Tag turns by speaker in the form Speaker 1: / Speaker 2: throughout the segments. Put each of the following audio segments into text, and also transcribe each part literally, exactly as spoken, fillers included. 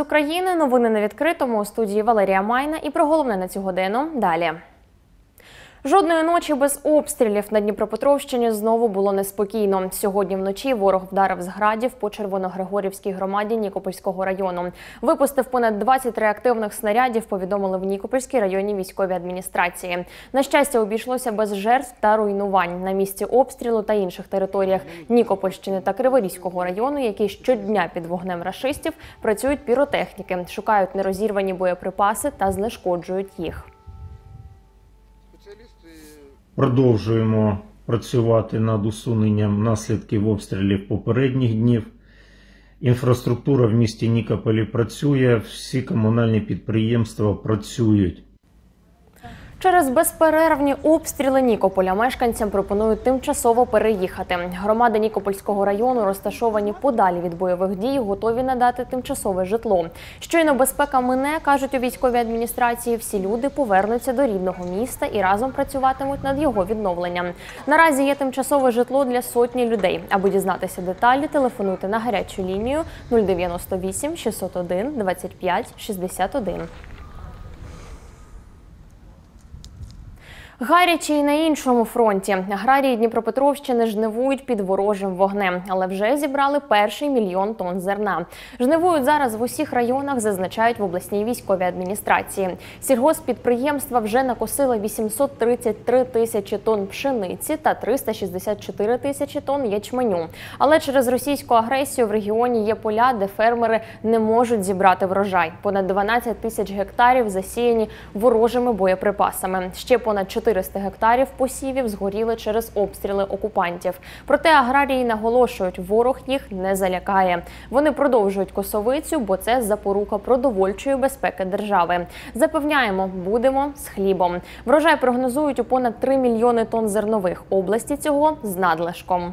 Speaker 1: України. Новини на відкритому. У студії Валерія Майна. І про головне на цю годину далі. Жодної ночі без обстрілів на Дніпропетровщині знову було неспокійно. Сьогодні вночі ворог вдарив з градів по Червоногригорівській громаді Нікопольського району. Випустив понад двадцять реактивних снарядів, повідомили в Нікопольській районній військовій адміністрації. На щастя, обійшлося без жертв та руйнувань. На місці обстрілу та інших територіях Нікопольщини та Криворізького району, які щодня під вогнем рашистів, працюють піротехніки, шукають нерозірвані боєприпаси та знешкоджують їх.
Speaker 2: Продовжуємо працювати над усуненням наслідків обстрілів попередніх днів. Інфраструктура в місті Нікополі працює, всі комунальні підприємства працюють.
Speaker 1: Через безперервні обстріли Нікополя мешканцям пропонують тимчасово переїхати. Громади Нікопольського району, розташовані подалі від бойових дій, готові надати тимчасове житло. Щойно безпека мине, кажуть у військовій адміністрації, всі люди повернуться до рідного міста і разом працюватимуть над його відновленням. Наразі є тимчасове житло для сотні людей. Аби дізнатися деталі, телефонуйте на гарячу лінію нуль дев'яносто вісім шістсот один двадцять п'ять шістдесят один. Гаряче і на іншому фронті. Аграрії Дніпропетровщини жнивують під ворожим вогнем, але вже зібрали перший мільйон тонн зерна. Жнивують зараз в усіх районах, зазначають в обласній військовій адміністрації. Сільгосппідприємства вже накосили вісімсот тридцять три тисячі тонн пшениці та триста шістдесят чотири тисячі тонн ячменю. Але через російську агресію в регіоні є поля, де фермери не можуть зібрати врожай. Понад дванадцять тисяч гектарів засіяні ворожими боєприпасами. Ще понад чотириста гектарів посівів згоріли через обстріли окупантів. Проте аграрії наголошують, ворог їх не залякає. Вони продовжують косовицю, бо це запорука продовольчої безпеки держави. Запевняємо, будемо з хлібом. Врожай прогнозують у понад три мільйони тонн зернових. Області цього з надлишком.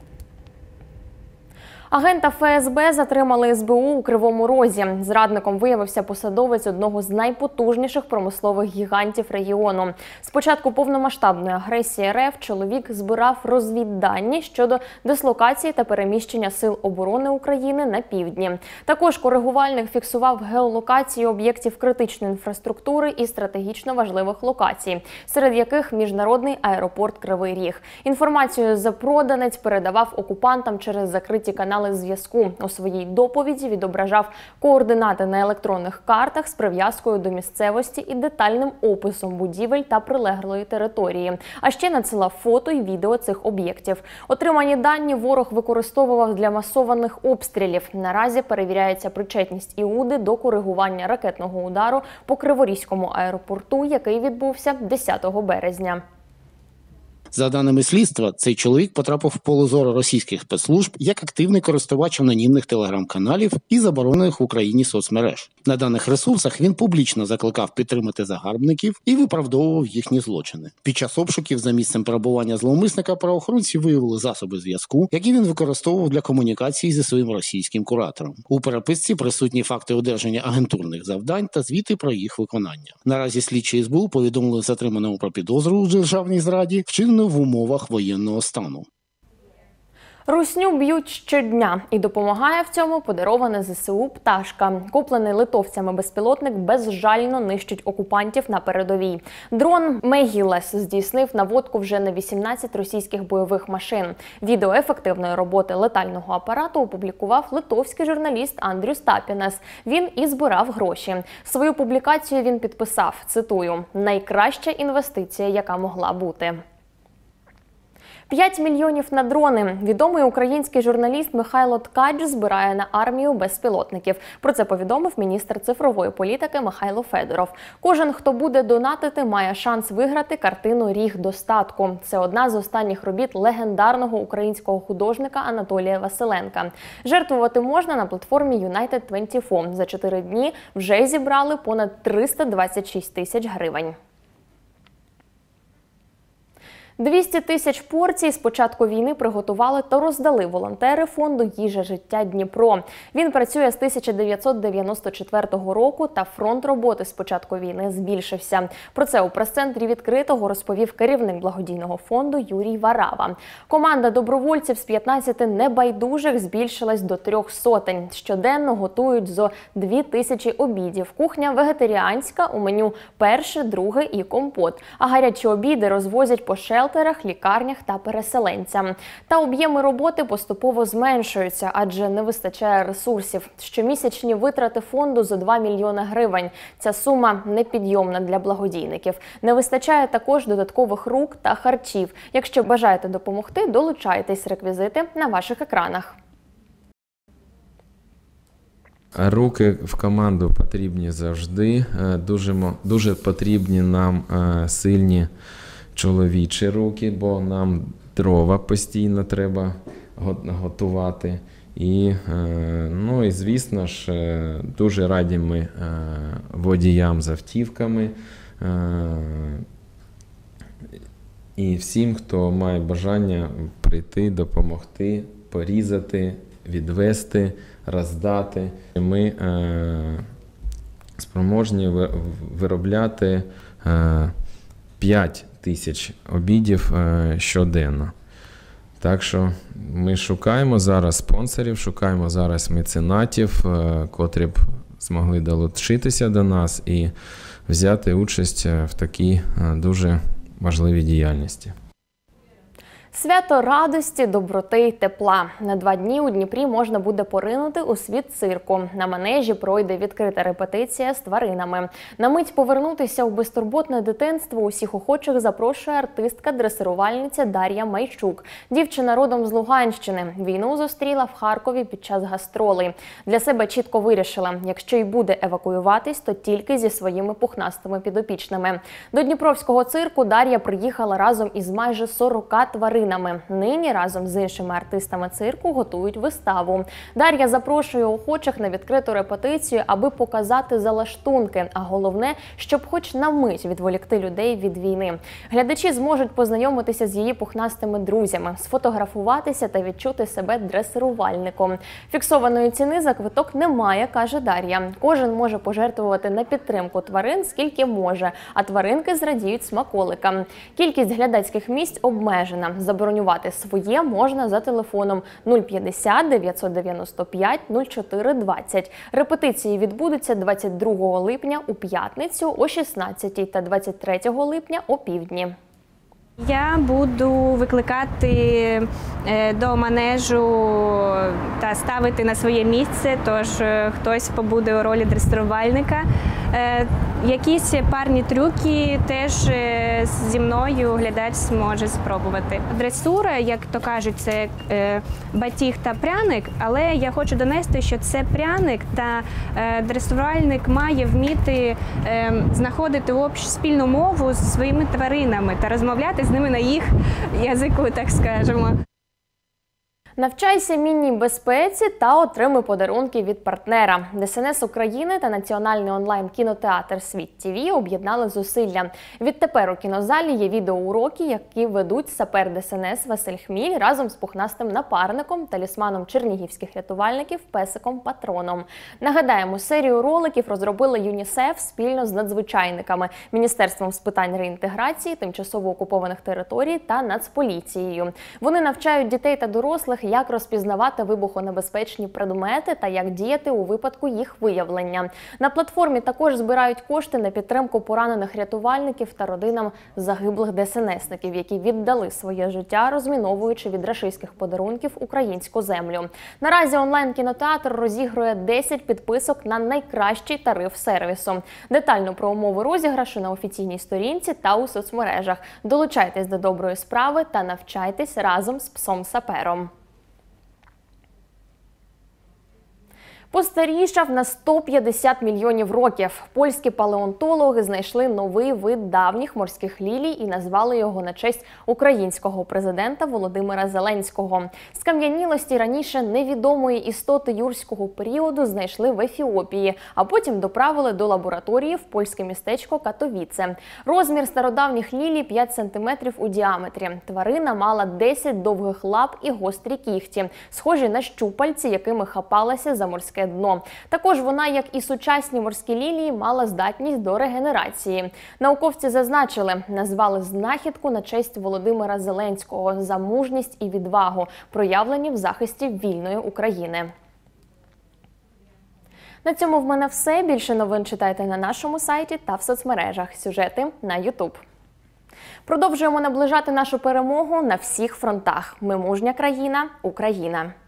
Speaker 1: Агента Ф С Б затримали С Б У у Кривому Розі. Зрадником виявився посадовець одного з найпотужніших промислових гігантів регіону. З початку повномасштабної агресії Р Ф чоловік збирав розвіддані щодо дислокації та переміщення сил оборони України на півдні. Також коригувальник фіксував геолокацію об'єктів критичної інфраструктури і стратегічно важливих локацій, серед яких міжнародний аеропорт Кривий Ріг. Інформацію запроданець передавав окупантам через закриті канали зв'язку. У своїй доповіді відображав координати на електронних картах з прив'язкою до місцевості і детальним описом будівель та прилеглої території. А ще надсилав фото і відео цих об'єктів. Отримані дані ворог використовував для масованих обстрілів. Наразі перевіряється причетність Іуди до коригування ракетного удару по Криворізькому аеропорту, який відбувся десятого березня.
Speaker 3: За даними слідства, цей чоловік потрапив в поле зору російських спецслужб як активний користувач анонімних телеграм-каналів і заборонених в Україні соцмереж. На даних ресурсах він публічно закликав підтримати загарбників і виправдовував їхні злочини. Під час обшуків за місцем перебування зловмисника правоохоронці виявили засоби зв'язку, які він використовував для комунікації зі своїм російським куратором. У переписці присутні факти одержання агентурних завдань та звіти про їх виконання. Наразі слідчі С Б У повідомили затриманому про підозру у державній зраді, вчинену в умовах воєнного стану.
Speaker 1: Русню б'ють щодня, і допомагає в цьому подарована З С У пташка. Куплений литовцями безпілотник безжально нищить окупантів на передовій. Дрон Мегілес здійснив наводку вже на вісімнадцять російських бойових машин. Відео ефективної роботи летального апарату опублікував литовський журналіст Андрюс Тапінес. Він і збирав гроші. Свою публікацію він підписав, цитую, «Найкраща інвестиція, яка могла бути». п'ять мільйонів на дрони. Відомий український журналіст Михайло Ткач збирає на армію безпілотників. Про це повідомив міністр цифрової політики Михайло Федоров. Кожен, хто буде донатити, має шанс виграти картину «Ріг достатку». Це одна з останніх робіт легендарного українського художника Анатолія Василенка. Жертвувати можна на платформі Юнайтед двадцять чотири. За чотири дні вже зібрали понад триста двадцять шість тисяч гривень. двісті тисяч порцій з початку війни приготували та роздали волонтери фонду «Їжа життя Дніпро». Він працює з тисяча дев'ятсот дев'яносто четвертого року та фронт роботи з початку війни збільшився. Про це у прес-центрі відкритого розповів керівник благодійного фонду Юрій Варава. Команда добровольців з п'ятнадцяти небайдужих збільшилась до трьох сотень. Щоденно готують зо дві тисячі обідів. Кухня вегетаріанська, у меню перше, друге і компот. А гарячі обіди розвозять по шелтерах, лікарнях та переселенцям. Та об'єми роботи поступово зменшуються, адже не вистачає ресурсів. Щомісячні витрати фонду за два мільйони гривень. Ця сума непідйомна для благодійників. Не вистачає також додаткових рук та харчів. Якщо бажаєте допомогти, долучайтесь. Реквізити на ваших екранах.
Speaker 4: Руки в команду потрібні завжди. Дуже, дуже потрібні нам сильні чоловічі руки, бо нам дрова постійно треба готувати. І, ну, і звісно ж, дуже раді ми водіям з автівками і всім, хто має бажання прийти, допомогти, порізати, відвести, роздати. Ми е, спроможні виробляти е, п'ять тисяч обідів е, щоденно. Так що ми шукаємо зараз спонсорів, шукаємо зараз меценатів, е, котрі б змогли долучитися до нас і взяти участь в такій е, дуже важливій діяльності.
Speaker 1: Свято радості, доброти й тепла. На два дні у Дніпрі можна буде поринути у світ цирку. На манежі пройде відкрита репетиція з тваринами. На мить повернутися у безтурботне дитинство усіх охочих запрошує артистка-дресирувальниця Дар'я Майчук. Дівчина родом з Луганщини. Війну зустріла в Харкові під час гастролей. Для себе чітко вирішила, якщо й буде евакуюватись, то тільки зі своїми пухнастими підопічними. До Дніпровського цирку Дар'я приїхала разом із майже сорока тварин. Нині разом з іншими артистами цирку готують виставу. Дар'я запрошує охочих на відкриту репетицію, аби показати залаштунки, а головне, щоб хоч на мить відволікти людей від війни. Глядачі зможуть познайомитися з її пухнастими друзями, сфотографуватися та відчути себе дресирувальником. Фіксованої ціни за квиток немає, каже Дар'я. Кожен може пожертвувати на підтримку тварин скільки може, а тваринки зрадіють смаколикам. Кількість глядацьких місць обмежена. Забронювати своє можна за телефоном нуль п'ятдесят дев'ятсот дев'яносто п'ять нуль чотири двадцять. Репетиції відбудуться двадцять другого липня у п'ятницю о шістнадцятій та двадцять третього липня о півдні.
Speaker 5: Я буду викликати до манежу та ставити на своє місце, тож хтось побуде у ролі дресирувальника. Якісь парні трюки теж зі мною глядач зможе спробувати. Дресура, як то кажуть, це батіг та пряник, але я хочу донести, що це пряник та дресирувальник має вміти знаходити общу спільну мову з своїми тваринами та розмовляти з ними на їх язику, так скажемо.
Speaker 1: Навчайся мінній безпеці та отримуй подарунки від партнера. ДСНС України та національний онлайн-кінотеатр «Світ ТІВІ» об'єднали зусилля. Відтепер у кінозалі є відеоуроки, які ведуть сапер ДСНС Василь Хміль разом з пухнастим напарником, талісманом чернігівських рятувальників песиком Патроном. Нагадаємо, серію роликів розробили ЮНІСЕФ спільно з надзвичайниками, Міністерством з питань реінтеграції, тимчасово окупованих територій та Нацполіцією. Вони навчають дітей та дорослих, як розпізнавати вибухонебезпечні предмети та як діяти у випадку їх виявлення. На платформі також збирають кошти на підтримку поранених рятувальників та родинам загиблих ДСНСників, які віддали своє життя, розміновуючи від рашистських подарунків українську землю. Наразі онлайн-кінотеатр розігрує десять підписок на найкращий тариф сервісу. Детально про умови розіграшу на офіційній сторінці та у соцмережах. Долучайтесь до доброї справи та навчайтесь разом з псом-сапером. Постарішав на сто п'ятдесят мільйонів років. Польські палеонтологи знайшли новий вид давніх морських лілій і назвали його на честь українського президента Володимира Зеленського. Скам'янілості раніше невідомої істоти юрського періоду знайшли в Ефіопії, а потім доправили до лабораторії в польське містечко Катовіце. Розмір стародавніх лілій – п'ять сантиметрів у діаметрі. Тварина мала десять довгих лап і гострі кігті, схожі на щупальці, якими хапалася за морське дно. Також вона, як і сучасні морські лілії, мала здатність до регенерації. Науковці зазначили, назвали знахідку на честь Володимира Зеленського за мужність і відвагу, проявлені в захисті вільної України. На цьому в мене все. Більше новин читайте на нашому сайті та в соцмережах. Сюжети на ютуб. Продовжуємо наближати нашу перемогу на всіх фронтах. Ми мужня країна, Україна.